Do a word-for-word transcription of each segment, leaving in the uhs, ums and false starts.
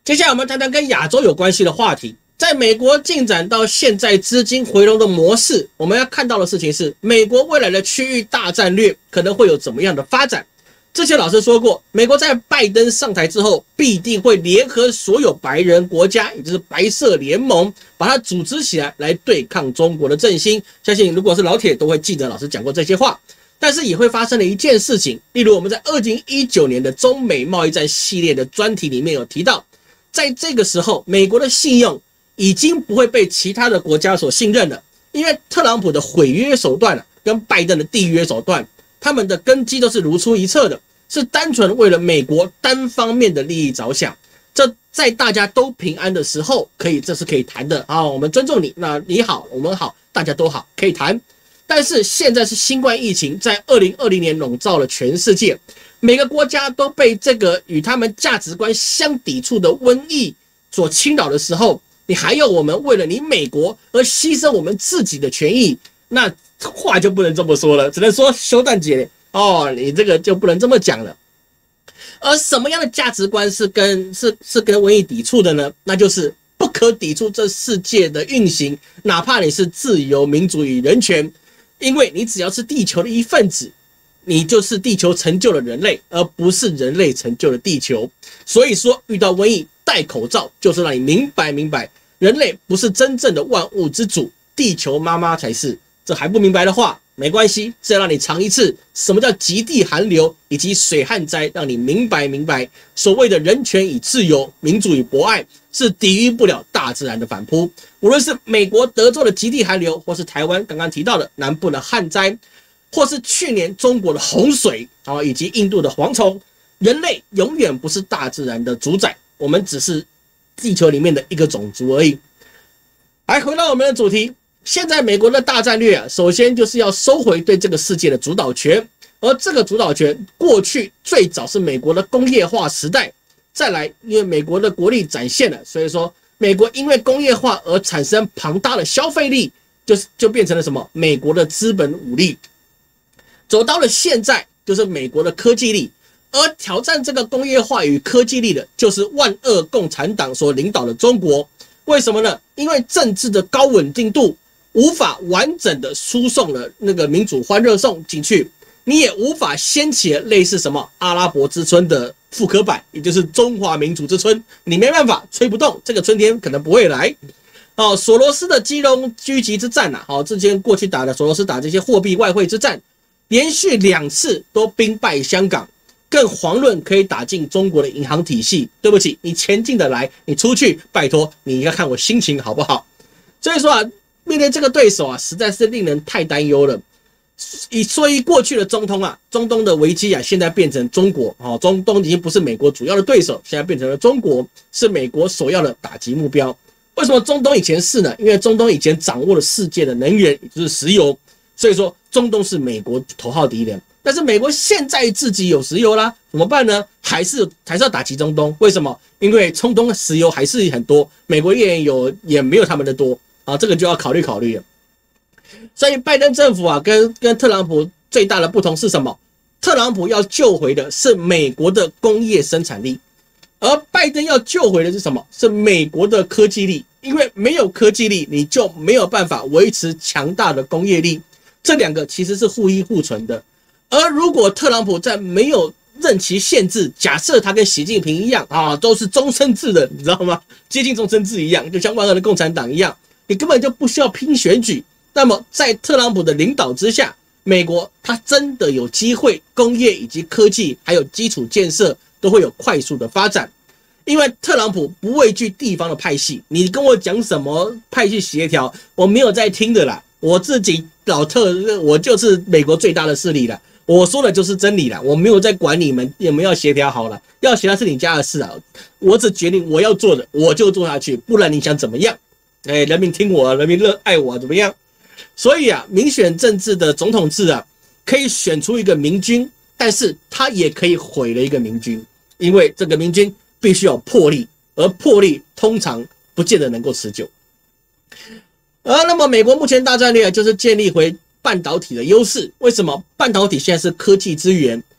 接下来我们谈谈跟亚洲有关系的话题。在美国进展到现在资金回笼的模式，我们要看到的事情是，美国未来的区域大战略可能会有怎么样的发展。之前老师说过，美国在拜登上台之后，必定会联合所有白人国家，也就是白色联盟，把它组织起来来对抗中国的振兴。相信如果是老铁都会记得老师讲过这些话。但是也会发生了一件事情，例如我们在二零一九年的中美贸易战系列的专题里面有提到，在这个时候，美国的信用已经不会被其他的国家所信任了，因为特朗普的毁约手段、啊、跟拜登的缔约手段，他们的根基都是如出一辙的，是单纯为了美国单方面的利益着想。这在大家都平安的时候，可以这是可以谈的啊，我们尊重你，那你好，我们好，大家都好，可以谈。但是现在是新冠疫情在二零二零年笼罩了全世界，每个国家都被这个与他们价值观相抵触的瘟疫所侵扰的时候，你还有我们为了你美国而牺牲我们自己的权益，那话就不能这么说了，只能说修蛋姐哦，你这个就不能这么讲了。而什么样的价值观是跟是是跟瘟疫抵触的呢？那就是不可抵触这世界的运行，哪怕你是自由、民主与人权。因为你只要是地球的一份子，你就是地球成就了人类，而不是人类成就了地球。所以说，遇到瘟疫戴口罩，就是让你明白明白，人类不是真正的万物之主，地球妈妈才是。这还不明白的话，没关系，再让你尝一次什么叫极地寒流以及水旱灾，让你明白明白，所谓的人权与自由、民主与博爱，是抵御不了大自然的反扑。无论是美国德州的极地寒流，或是台湾刚刚提到的南部的旱灾，或是去年中国的洪水啊，以及印度的蝗虫，人类永远不是大自然的主宰，我们只是地球里面的一个种族而已。来，回到我们的主题，现在美国的大战略啊，首先就是要收回对这个世界的主导权，而这个主导权过去最早是美国的工业化时代，再来因为美国的国力展现了，所以说美国因为工业化而产生庞大的消费力，就是就变成了什么？美国的资本武力。走到了现在，就是美国的科技力，而挑战这个工业化与科技力的，就是万恶共产党所领导的中国。为什么呢？因为政治的高稳定度无法完整的输送了那个民主欢热颂进去，你也无法掀起类似什么阿拉伯之春的复刻版，也就是中华民族之春，你没办法吹不动，这个春天可能不会来。哦，索罗斯的金融狙击之战呐、啊，好、哦，之前过去打的索罗斯打这些货币外汇之战，连续两次都兵败香港，更遑论可以打进中国的银行体系。对不起，你钱进得来，你出去，拜托你要看我心情好不好？所以说啊，面对这个对手啊，实在是令人太担忧了。以所以过去的中东啊，中东的危机啊，现在变成中国哦，中东已经不是美国主要的对手，现在变成了中国，是美国首要的打击目标。为什么中东以前是呢？因为中东以前掌握了世界的能源，也就是石油，所以说中东是美国头号敌人。但是美国现在自己有石油啦，怎么办呢？还是还是要打击中东？为什么？因为中东的石油还是很多，美国也有也没有他们的多啊，这个就要考虑考虑了。所以拜登政府啊，跟跟特朗普最大的不同是什么？特朗普要救回的是美国的工业生产力，而拜登要救回的是什么？是美国的科技力。因为没有科技力，你就没有办法维持强大的工业力，这两个其实是互依互存的。而如果特朗普在没有任期限制，假设他跟习近平一样啊，都是终身制的，你知道吗？接近终身制一样，就像万恶的共产党一样，你根本就不需要拼选举。那么在特朗普的领导之下，美国它真的有机会，工业以及科技还有基础建设都会有快速的发展。因为特朗普不畏惧地方的派系，你跟我讲什么派系协调，我没有在听的啦。我自己老特，我就是美国最大的势力了，我说的就是真理啦，我没有在管你们有没有协调好了，要协调是你家的事啊，我只决定我要做的，我就做下去，不然你想怎么样？哎，人民听我，人民热爱我，怎么样？所以啊，民选政治的总统制啊，可以选出一个明君，但是他也可以毁了一个明君，因为这个明君必须有魄力，而魄力通常不见得能够持久。而那么美国目前大战略就是建立回半导体的优势。为什么？半导体现在是科技资源，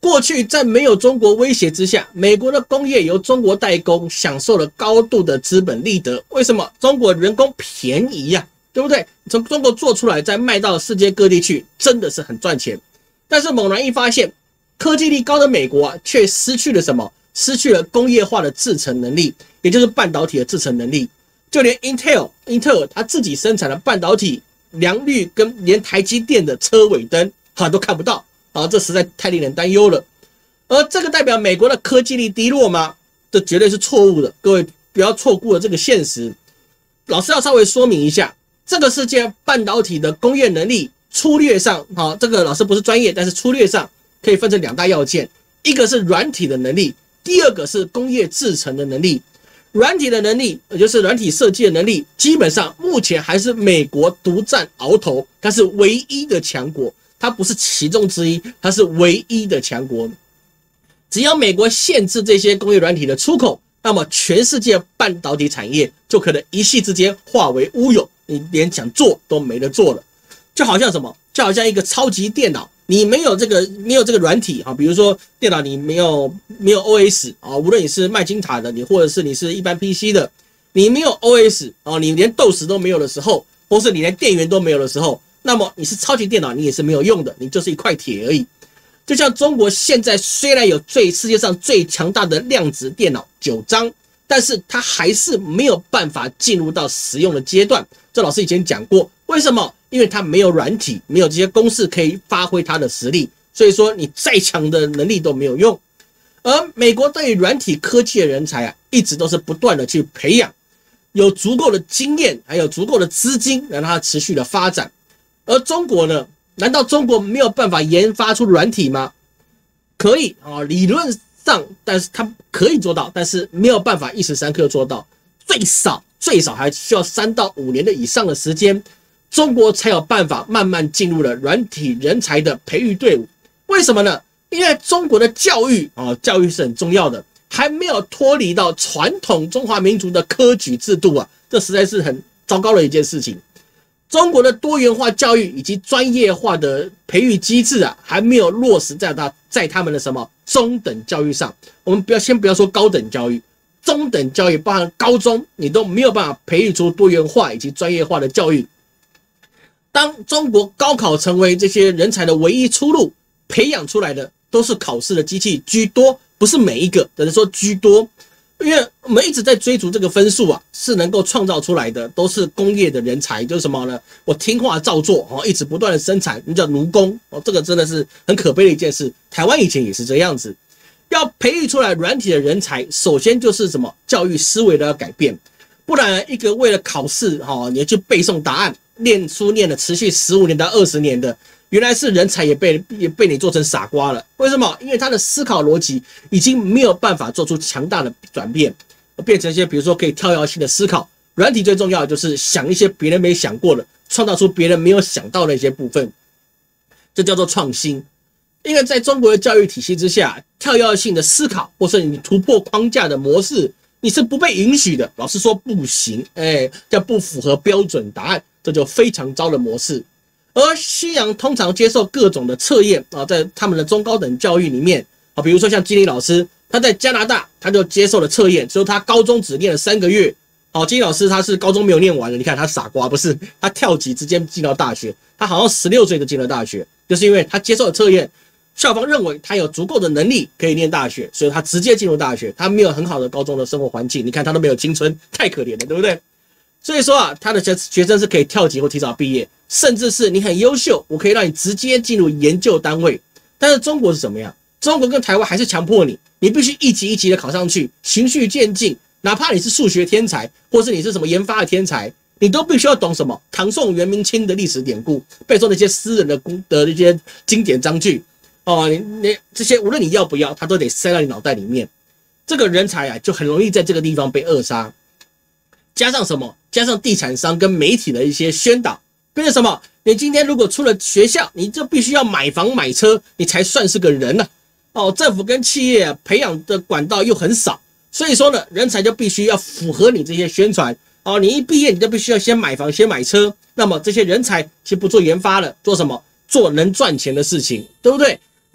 过去在没有中国威胁之下，美国的工业由中国代工，享受了高度的资本利得。为什么？中国人工便宜呀、啊，对不对？从中国做出来，再卖到世界各地去，真的是很赚钱。但是猛然一发现，科技力高的美国啊，却失去了什么？失去了工业化的制程能力，也就是半导体的制程能力。就连 Intel，Intel 它自己生产的半导体良率跟连台积电的车尾灯哈都看不到。啊，这实在太令人担忧了。而这个代表美国的科技力低落吗？这绝对是错误的。各位不要错过了这个现实。老师要稍微说明一下，这个世界半导体的工业能力，粗略上，啊，这个老师不是专业，但是粗略上可以分成两大要件，一个是软体的能力，第二个是工业制程的能力。软体的能力，也就是软体设计的能力，基本上目前还是美国独占鳌头，它是唯一的强国。它不是其中之一，它是唯一的强国。只要美国限制这些工业软体的出口，那么全世界半导体产业就可能一夕之间化为乌有，你连想做都没得做了。就好像什么？就好像一个超级电脑，你没有这个没有这个软体啊，比如说电脑你没有没有 O S 啊，无论你是麦金塔的，你或者是你是一般 P C 的，你没有 O S 啊，你连 D O S 都没有的时候，或是你连电源都没有的时候。那么你是超级电脑，你也是没有用的，你就是一块铁而已。就像中国现在虽然有最世界上最强大的量子电脑九章，但是它还是没有办法进入到使用的阶段。这老师以前讲过，为什么？因为它没有软体，没有这些公式可以发挥它的实力，所以说你再强的能力都没有用。而美国对于软体科技的人才啊，一直都是不断的去培养，有足够的经验，还有足够的资金，让它持续的发展。而中国呢？难道中国没有办法研发出软体吗？可以啊，理论上，但是它可以做到，但是没有办法一时三刻做到，最少最少还需要三到五年的以上的时间，中国才有办法慢慢进入了软体人才的培育队伍。为什么呢？因为中国的教育啊，教育是很重要的，还没有脱离到传统中华民族的科举制度啊，这实在是很糟糕的一件事情。中国的多元化教育以及专业化的培育机制啊，还没有落实在他在他们的什么中等教育上。我们不要先不要说高等教育，中等教育包含高中，你都没有办法培育出多元化以及专业化的教育。当中国高考成为这些人才的唯一出路，培养出来的都是考试的机器居多，不是每一个，只能说居多。因为我们一直在追逐这个分数啊，是能够创造出来的，都是工业的人才，就是什么呢？我听话照做哦，一直不断的生产，那叫奴工哦，这个真的是很可悲的一件事。台湾以前也是这样子，要培育出来软体的人才，首先就是什么教育思维的要改变，不然一个为了考试哈，你去背诵答案、念书念了持续十五年到二十年的。原来是人才也被也被你做成傻瓜了，为什么？因为他的思考逻辑已经没有办法做出强大的转变，变成一些比如说可以跳跃性的思考。软体最重要的就是想一些别人没想过的，创造出别人没有想到的一些部分，这叫做创新。因为在中国的教育体系之下，跳跃性的思考或是你突破框架的模式，你是不被允许的。老师说不行，哎，叫不符合标准答案，这就非常糟的模式。而西洋通常接受各种的测验啊，在他们的中高等教育里面啊，比如说像金玲老师，他在加拿大他就接受了测验，所以他高中只念了三个月。好，金玲老师他是高中没有念完的，你看他傻瓜不是？他跳级直接进到大学，他好像十六岁就进了大学，就是因为他接受了测验，校方认为他有足够的能力可以念大学，所以他直接进入大学。他没有很好的高中的生活环境，你看他都没有青春，太可怜了，对不对？所以说啊，他的学学生是可以跳级或提早毕业，甚至是你很优秀，我可以让你直接进入研究单位。但是中国是怎么样？中国跟台湾还是强迫你，你必须一级一级的考上去，循序渐进。哪怕你是数学天才，或是你是什么研发的天才，你都必须要懂什么唐宋元明清的历史典故，背诵那些诗人的的那些经典章句哦，你你这些无论你要不要，他都得塞到你脑袋里面。这个人才啊，就很容易在这个地方被扼杀。加上什么？加上地产商跟媒体的一些宣导，变成什么？你今天如果出了学校，你就必须要买房买车，你才算是个人啊。哦，政府跟企业啊培养的管道又很少，所以说呢，人才就必须要符合你这些宣传。哦，你一毕业你就必须要先买房先买车，那么这些人才其实不做研发了，做什么？做能赚钱的事情，对不对？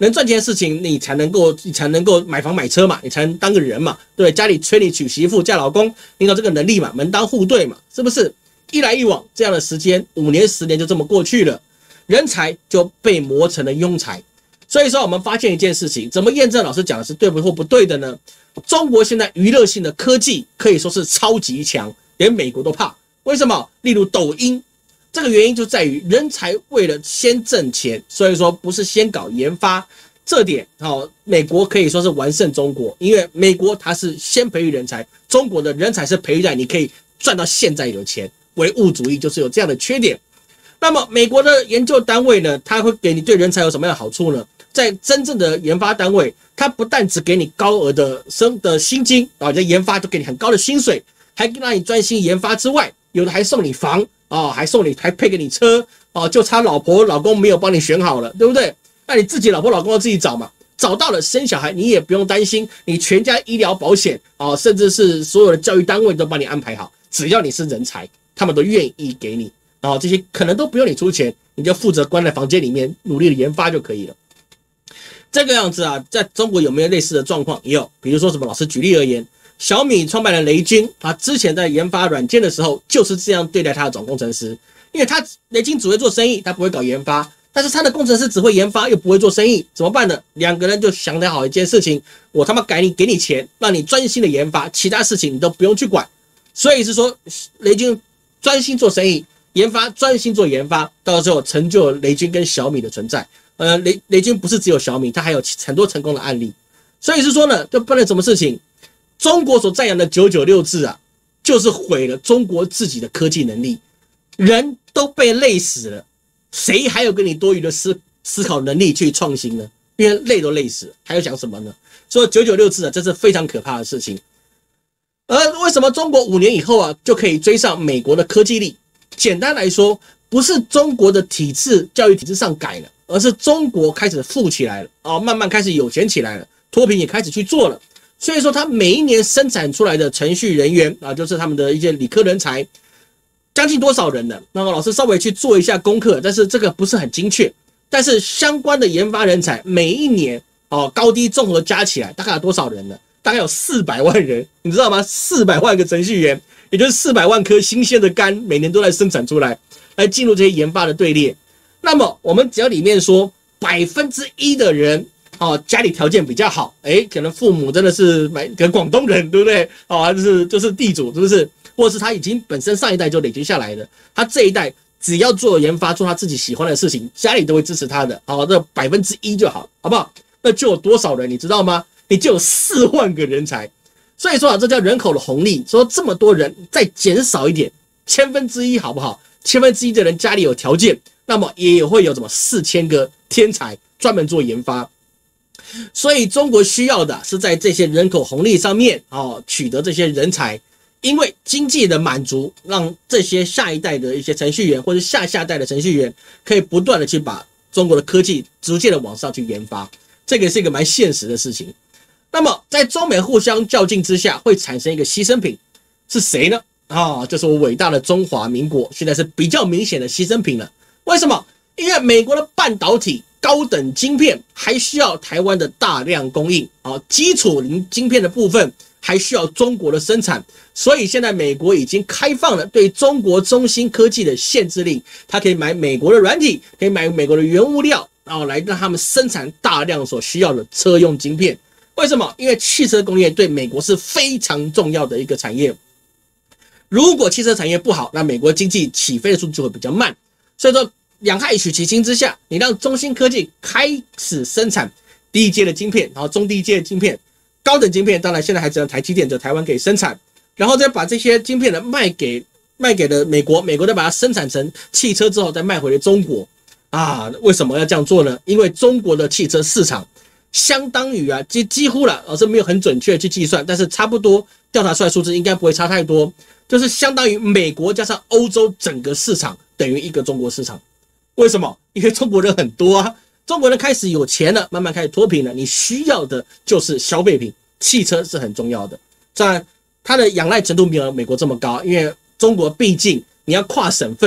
能赚钱的事情，你才能够你才能够买房买车嘛，你才能当个人嘛，对不对？家里催你娶媳妇嫁老公，你有这个能力嘛，门当户对嘛，是不是？一来一往，这样的时间五年十年就这么过去了，人才就被磨成了庸才。所以说，我们发现一件事情，怎么验证老师讲的是对不或不对的呢？中国现在娱乐性的科技可以说是超级强，连美国都怕。为什么？例如抖音，这个原因就在于人才为了先挣钱，所以说不是先搞研发。这点哦，美国可以说是完胜中国，因为美国它是先培育人才，中国的人才是培育在你可以赚到现在有钱。唯物主义就是有这样的缺点。那么美国的研究单位呢，它会给你对人才有什么样的好处呢？在真正的研发单位，它不但只给你高额的生的薪金啊，你在研发就给你很高的薪水，还让你专心研发之外，有的还送你房啊，还送你还配给你车啊，就差老婆老公没有帮你选好了，对不对？那你自己老婆老公要自己找嘛，找到了生小孩你也不用担心，你全家医疗保险啊，甚至是所有的教育单位都帮你安排好，只要你是人才。他们都愿意给你，然后这些可能都不用你出钱，你就负责关在房间里面努力的研发就可以了。这个样子啊，在中国有没有类似的状况？也有，比如说什么？老师举例而言，小米创办人雷军，他之前在研发软件的时候就是这样对待他的总工程师，因为他雷军只会做生意，他不会搞研发，但是他的工程师只会研发又不会做生意，怎么办呢？两个人就想得好一件事情，我他妈改你给你钱，让你专心的研发，其他事情你都不用去管。所以是说，雷军专心做生意，研发专心做研发，到最后成就了雷军跟小米的存在。呃，雷雷军不是只有小米，他还有很多成功的案例。所以是说呢，就办了什么事情？中国所赞扬的九九六制啊，就是毁了中国自己的科技能力，人都被累死了，谁还有跟你多余的思思考能力去创新呢？因为累都累死了，还要讲什么呢？所以九九六制啊，这是非常可怕的事情。而为什么中国五年以后啊就可以追上美国的科技力？简单来说，不是中国的体制教育体制上改了，而是中国开始富起来了啊，慢慢开始有钱起来了，脱贫也开始去做了。所以说，它每一年生产出来的程序人员啊，就是他们的一些理科人才，将近多少人呢？那么老师稍微去做一下功课，但是这个不是很精确。但是相关的研发人才每一年哦，高低综合加起来大概有多少人呢？大概有四百万人，你知道吗？四百万个程序员，也就是四百万颗新鲜的肝，每年都在生产出来，来进入这些研发的队列。那么我们只要里面说百分之一的人哦，家里条件比较好，哎，可能父母真的是买跟广东人，对不对？哦，就是就是地主，是不是？或者是他已经本身上一代就累积下来的，他这一代只要做研发，做他自己喜欢的事情，家里都会支持他的。好，这百分之一就好，好不好？那就有多少人，你知道吗？你就有四万个人才，所以说啊，这叫人口的红利。说这么多人再减少一点，千分之一好不好？千分之一的人家里有条件，那么也会有什么四千个天才专门做研发。所以中国需要的是在这些人口红利上面哦，取得这些人才，因为经济的满足，让这些下一代的一些程序员或者下下代的程序员可以不断的去把中国的科技逐渐的往上去研发，这个是一个蛮现实的事情。那么在中美互相较劲之下，会产生一个牺牲品，是谁呢？啊，就是我伟大的中华民国，现在是比较明显的牺牲品了。为什么？因为美国的半导体高等晶片还需要台湾的大量供应啊，基础零晶片的部分还需要中国的生产，所以现在美国已经开放了对中国中芯科技的限制令，它可以买美国的软体，可以买美国的原物料，然后来让他们生产大量所需要的车用晶片。为什么？因为汽车工业对美国是非常重要的一个产业。如果汽车产业不好，那美国经济起飞的速度就会比较慢。所以说，两害取其轻之下，你让中芯科技开始生产低阶的晶片，然后中低阶的晶片，高等晶片当然现在还只有台积电在台湾可以生产，然后再把这些晶片呢卖给卖给了美国，美国再把它生产成汽车之后再卖回了中国。啊，为什么要这样做呢？因为中国的汽车市场相当于啊，几几乎了，老师没有很准确去计算，但是差不多调查出来数字应该不会差太多，就是相当于美国加上欧洲整个市场等于一个中国市场。为什么？因为中国人很多啊，中国人开始有钱了，慢慢开始脱贫了，你需要的就是消费品，汽车是很重要的。当然，它的仰赖程度没有美国这么高，因为中国毕竟你要跨省份，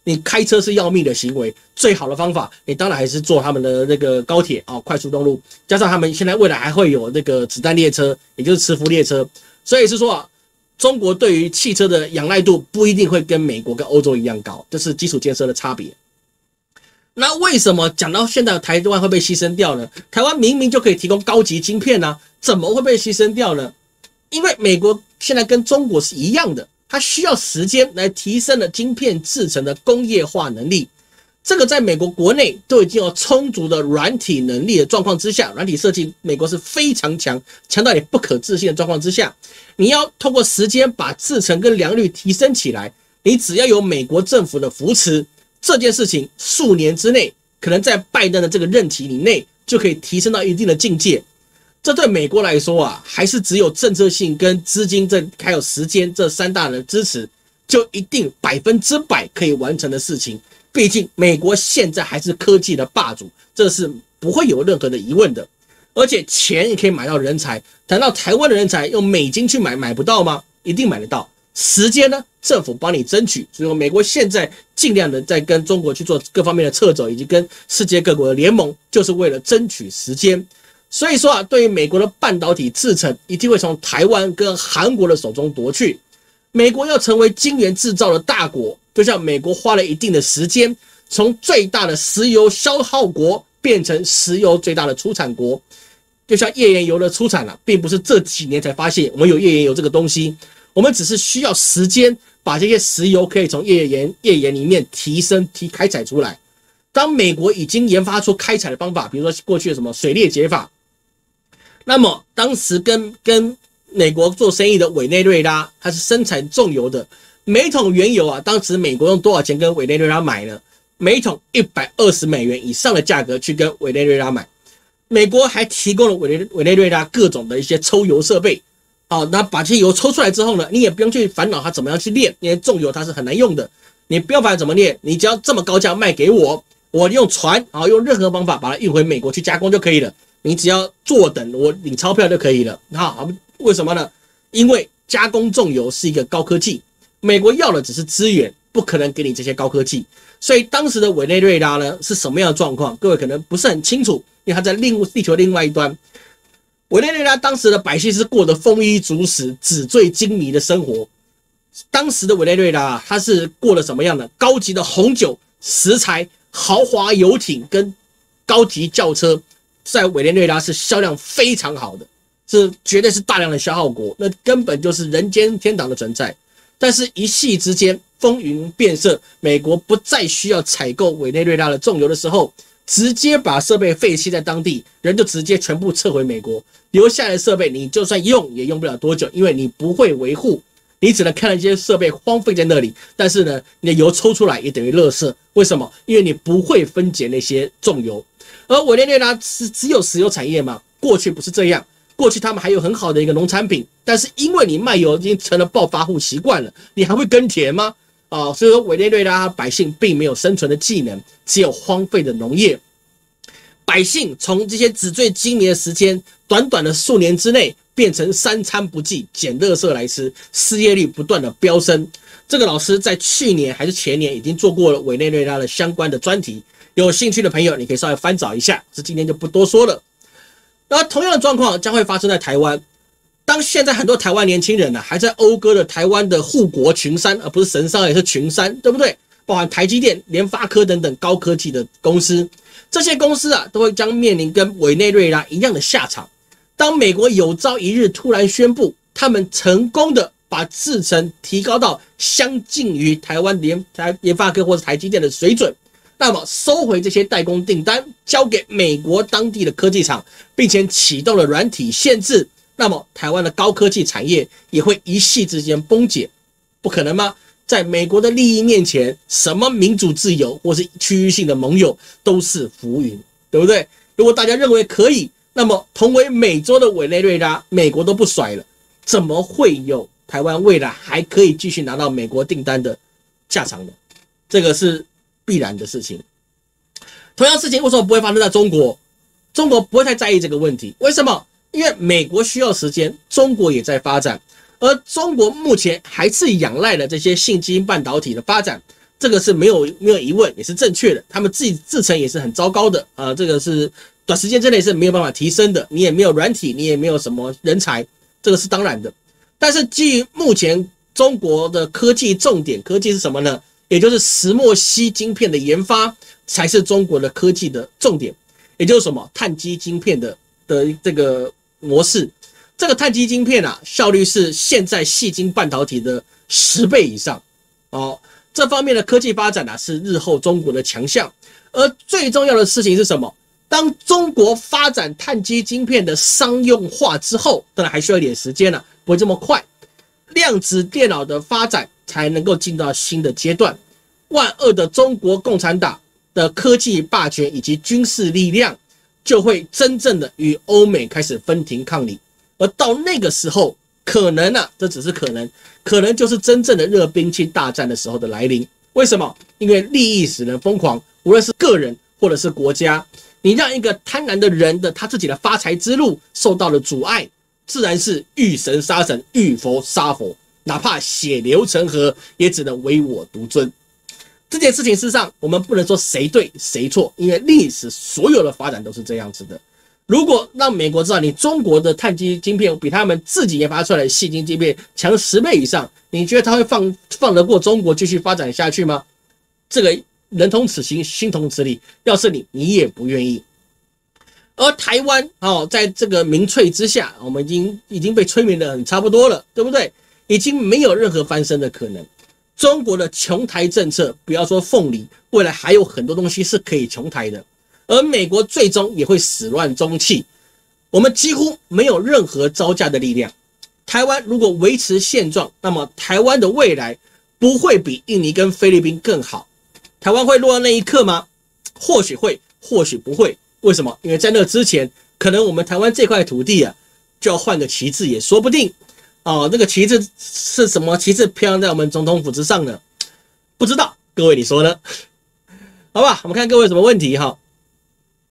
你开车是要命的行为，最好的方法，你当然还是坐他们的那个高铁啊，快速公路，加上他们现在未来还会有那个子弹列车，也就是磁浮列车，所以是说啊，中国对于汽车的仰赖度不一定会跟美国跟欧洲一样高，这是基础建设的差别。那为什么讲到现在台湾会被牺牲掉呢？台湾明明就可以提供高级晶片啊，怎么会被牺牲掉呢？因为美国现在跟中国是一样的，它需要时间来提升了晶片制成的工业化能力。这个在美国国内都已经有充足的软体能力的状况之下，软体设计美国是非常强，强到你不可置信的状况之下，你要透过时间把制程跟良率提升起来，你只要有美国政府的扶持，这件事情数年之内，可能在拜登的这个任期以内就可以提升到一定的境界。这对美国来说啊，还是只有政策性跟资金这还有时间这三大的支持，就一定百分之百可以完成的事情。毕竟美国现在还是科技的霸主，这是不会有任何的疑问的。而且钱也可以买到人才，谈到台湾的人才用美金去买，买不到吗？一定买得到。时间呢，政府帮你争取。所以说美国现在尽量的在跟中国去做各方面的掣肘，以及跟世界各国的联盟，就是为了争取时间。所以说啊，对于美国的半导体制程，一定会从台湾跟韩国的手中夺去。美国要成为晶圆制造的大国，就像美国花了一定的时间，从最大的石油消耗国变成石油最大的出产国。就像页岩油的出产啊，并不是这几年才发现我们有页岩油这个东西，我们只是需要时间把这些石油可以从页岩页岩里面提升提开采出来。当美国已经研发出开采的方法，比如说过去的什么水裂解法，那么当时跟跟美国做生意的委内瑞拉，它是生产重油的，每桶原油啊，当时美国用多少钱跟委内瑞拉买呢？每桶一百二十美元以上的价格去跟委内瑞拉买。美国还提供了委内委内瑞拉各种的一些抽油设备，啊，那把这些油抽出来之后呢，你也不用去烦恼它怎么样去炼，因为重油它是很难用的，你不要烦恼怎么炼，你只要这么高价卖给我，我用船啊，用任何方法把它运回美国去加工就可以了。你只要坐等我领钞票就可以了。好，为什么呢？因为加工重油是一个高科技，美国要的只是资源，不可能给你这些高科技。所以当时的委内瑞拉呢是什么样的状况？各位可能不是很清楚，因为它在另地球另外一端。委内瑞拉当时的百姓是过得丰衣足食、纸醉金迷的生活。当时的委内瑞拉，它是过了什么样的高级的红酒、食材、豪华游艇跟高级轿车，在委内瑞拉是销量非常好的，是绝对是大量的消耗国，那根本就是人间天堂的存在。但是一夕之间风云变色，美国不再需要采购委内瑞拉的重油的时候，直接把设备废弃在当地，人就直接全部撤回美国，留下来的设备你就算用也用不了多久，因为你不会维护，你只能看到这些设备荒废在那里，但是呢，你的油抽出来也等于垃圾。为什么？因为你不会分解那些重油。而委内瑞拉是只有石油产业吗？过去不是这样，过去他们还有很好的一个农产品，但是因为你卖油已经成了暴发户习惯了，你还会耕田吗？啊，所以说委内瑞拉百姓并没有生存的技能，只有荒废的农业。百姓从这些纸醉金迷的时间，短短的数年之内，变成三餐不继，捡垃圾来吃，失业率不断的飙升。这个老师在去年还是前年已经做过了委内瑞拉的相关的专题，有兴趣的朋友你可以稍微翻找一下，这今天就不多说了。那同样的状况将会发生在台湾。当现在很多台湾年轻人呢、啊，还在讴歌了台湾的护国群山，而不是神山，也是群山，对不对？包含台积电、联发科等等高科技的公司，这些公司啊，都会将面临跟委内瑞拉一样的下场。当美国有朝一日突然宣布，他们成功的把制程提高到相近于台湾联台联发科或者台积电的水准，那么收回这些代工订单，交给美国当地的科技厂，并且启动了软体限制。那么台湾的高科技产业也会一夕之间崩解，不可能吗？在美国的利益面前，什么民主自由或是区域性的盟友都是浮云，对不对？如果大家认为可以，那么同为美洲的委内瑞拉，美国都不甩了，怎么会有台湾未来还可以继续拿到美国订单的下场呢？这个是必然的事情。同样事情为什么不会发生在中国？中国不会太在意这个问题，为什么？因为美国需要时间，中国也在发展，而中国目前还是仰赖了这些信基因半导体的发展， 这个是没有没有疑问，也是正确的。他们自己制程也是很糟糕的啊、呃，这个是短时间之内是没有办法提升的。你也没有软体，你也没有什么人才，这个是当然的。但是基于目前中国的科技重点，科技是什么呢？也就是石墨烯晶片的研发才是中国的科技的重点，也就是什么碳基晶片的的这个模式。这个碳基晶片啊，效率是现在矽晶半导体的十倍以上哦。这方面的科技发展啊，是日后中国的强项。而最重要的事情是什么？当中国发展碳基晶片的商用化之后，当然还需要一点时间了、啊，不会这么快。量子电脑的发展才能够进到新的阶段。万恶的中国共产党的科技霸权以及军事力量，就会真正的与欧美开始分庭抗礼。而到那个时候，可能啊，这只是可能，可能就是真正的热兵器大战的时候的来临。为什么？因为利益使人疯狂，无论是个人或者是国家，你让一个贪婪的人的他自己的发财之路受到了阻碍，自然是遇神杀神，遇佛杀佛，哪怕血流成河，也只能唯我独尊。这件事情事实上，我们不能说谁对谁错，因为历史所有的发展都是这样子的。如果让美国知道你中国的碳基晶片比他们自己研发出来的矽晶晶片强十倍以上，你觉得他会放放得过中国继续发展下去吗？这个人同此心，心同此理，要是你，你也不愿意。而台湾哦，在这个民粹之下，我们已经已经被催眠的很差不多了，对不对？已经没有任何翻身的可能。中国的穷台政策，不要说凤梨，未来还有很多东西是可以穷台的。而美国最终也会始乱终弃，我们几乎没有任何招架的力量。台湾如果维持现状，那么台湾的未来不会比印尼跟菲律宾更好。台湾会落到那一刻吗？或许会，或许不会。为什么？因为在那之前，可能我们台湾这块土地啊，就要换个旗帜也说不定。哦，这个旗帜是什么旗帜飘扬在我们总统府之上呢？不知道，各位你说呢？好吧，我们看各位有什么问题哈。